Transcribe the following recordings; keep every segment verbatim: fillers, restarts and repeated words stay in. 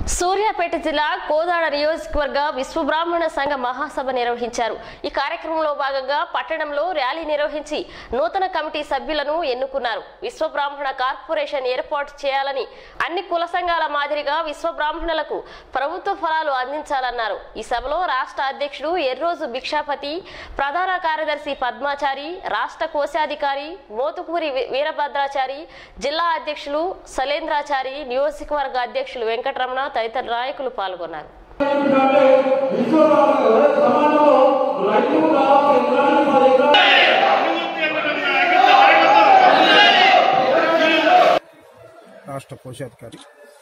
సూర్యాపేట జిల్లా కోదాడ నియోజకవర్గ విశ్వబ్రాహ్మణ సంఘ మహాసభ నిర్వహించారు. ఈ కార్యక్రమంలో భాగంగా పట్టణంలో ర్యాలీ నిర్వహించి నూతన కమిటీ సభ్యులను ఎన్నుకున్నారు. విశ్వబ్రాహ్మణ కార్పొరేషన్ ఏర్పాటు చేయాలని, అన్ని కుల సంఘాల మాదిరిగా విశ్వబ్రాహ్మణులకు ప్రభుత్వ ఫలాలు అందించాలన్నారు. ఈ సభలో రాష్ట్ర అధ్యక్షుడు ఎర్రోజు భిక్షాపతి, ప్రధాన కార్యదర్శి పద్మాచారి, రాష్ట్ర కోశాధికారి మోతుకూరి వీరభద్రాచారి, జిల్లా అధ్యక్షులు సలేంద్రాచారి, నియోజకవర్గ అధ్యక్షులు వెంకటరమణ తదితర నాయకులు పాల్గొన్నారు. రాష్ట్ర కోశాధికారి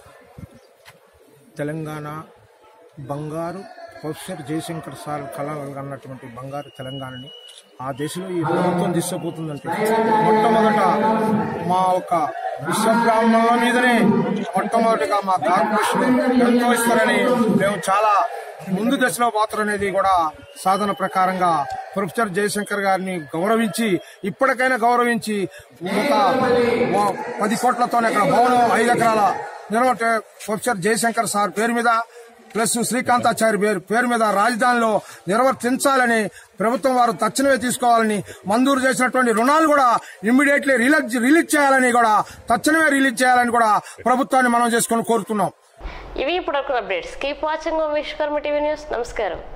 తెలంగాణ బంగారు ప్రొఫెసర్ జయశంకర్ సార్ కళలు అన్నటువంటి బంగారు తెలంగాణని ఆ దేశంలో ఈ ప్రభుత్వం తీసుకుపోతుందంటే మొట్టమొదట మా ఒక విశ్వబ్రాహ్మణుల మీదనే మొట్టమొదటిగా మా కార్పొరేషన్ ఎంతో ఇస్తారని మేము చాలా ముందు దశలో పోతారనేది కూడా సాధన ప్రకారంగా ప్రొఫెసర్ జయశంకర్ గారిని గౌరవించి ఇప్పటికైనా గౌరవించి ఒక పది కోట్లతోనే అక్కడ భవనం ఐదు ఎకరాల నిర్వహణ ప్రొఫెసర్ జయశంకర్ సార్ పేరు మీద ప్లస్ శ్రీకాంతాచారి పేరు పేరు మీద రాజధానిలో నిర్వర్తించాలని ప్రభుత్వం వారు తక్షణమే తీసుకోవాలని, మంజూరు చేసినటువంటి రుణాలు కూడా ఇమ్మీడియట్లీ రిలీజ్ రిలీజ్ చేయాలని కూడా తక్షణమే రిలీజ్ చేయాలని కూడా ప్రభుత్వాన్ని మనం చేసుకొని కోరుతున్నాం. ఇవి ఇప్పుడు updates. Keep watching Vishwakarma TV news. నమస్కారం.